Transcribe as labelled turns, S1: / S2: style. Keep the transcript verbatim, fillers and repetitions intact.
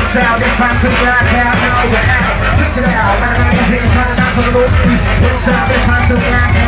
S1: out, this time to black out, no, we're out. Check it out, man, I'm in here, turn it out to the movie. What's up, this time to black out.